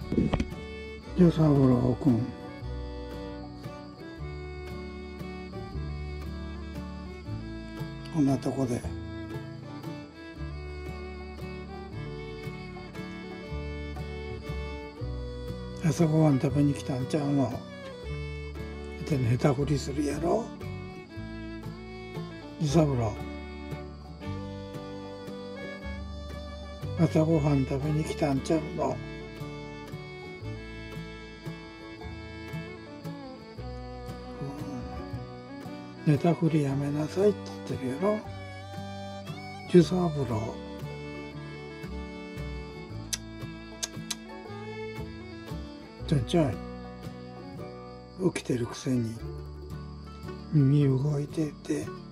与三郎君、こんなとこで朝ごはん食べに来たんちゃうの。で寝たふりするやろ。与三郎、朝ごはん食べに来たんちゃうの。寝たふりやめなさいって言ってるやろ。与三郎、ちょいちょい起きてるくせに耳動いてて。